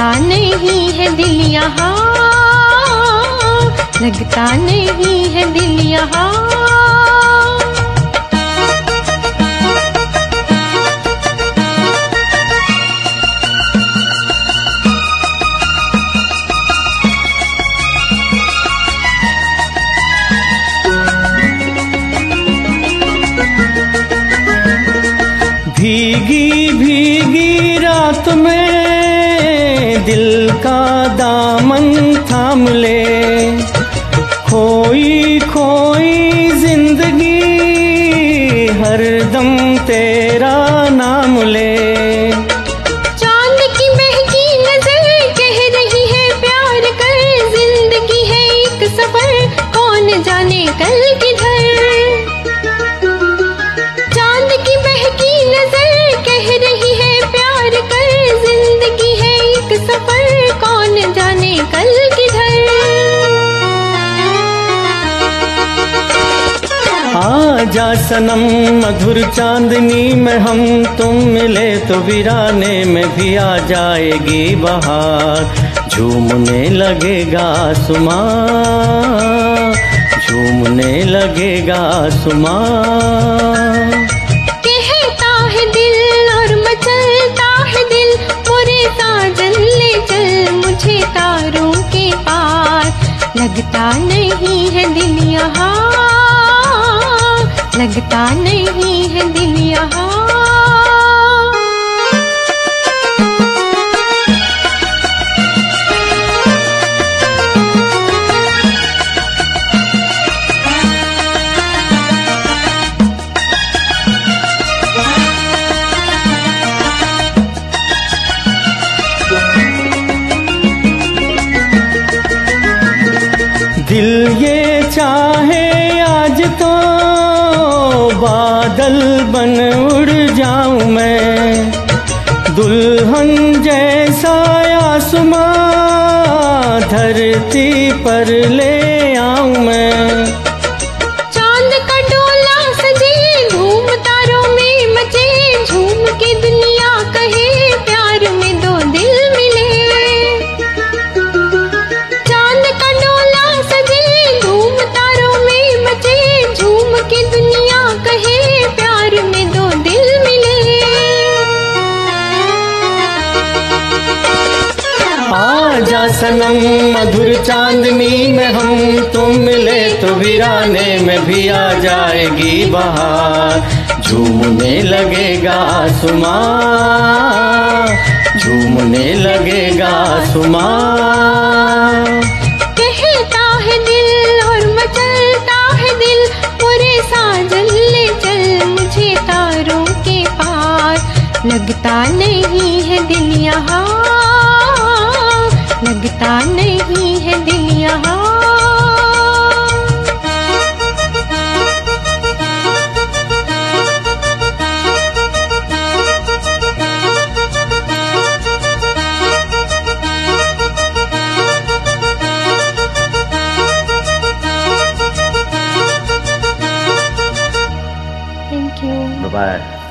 लगता नहीं है दिल यहाँ, लगता नहीं है दिल यहाँ। भीगी भीगी रात में दिल का दामन थाम ले, खोई खोई जिंदगी हरदम तेरा नाम ले। चांद की महकी नजर कह रही है प्यार कर, जिंदगी है एक सफर कौन जाने कल किधर। चांद की महकी नजर कह रही है प्यार कर, जिंदगी है एक सफर कौन जाने कल किधर। आजा सनम मधुर चांदनी में हम तुम मिले तो वीराने में भी आ जाएगी बहार। झूमने लगेगा आसमां, झूमने लगेगा आसमां। कहता है दिल और मचलता है दिल, मोरे साजन ले चल मुझे तारों के पार। लगता नहीं है दिल यहाँ, लगता नहीं है दिल यहाँ। दिल ये चाहे आज तो बादल बन उड़ जाऊं मैं, दुल्हन जैसा आसमां धरती पर ले आऊं मैं। चांद का डोला सजे धूम तारों में मचे, झूम के दुनिया कहे प्यार में दो दिल मिले। चांद का डोला सजे धूम तारों में मचे, झूम के दुनिया कहे प्यार में दो दिल मिले। आजा सनम मधुर चांदनी में हम तुम मिले तो वीराने में भी आ जाएगी बहार। झूमने लगेगा आसमां, झूमने लगेगा आसमां। कहता है दिल और मचलता है दिल, पूरे साजन ले चल मुझे तारों के पार। लगता नहीं है दिल यहाँ, लगता नहीं है दिल यहाँ। Thank you. Bye bye.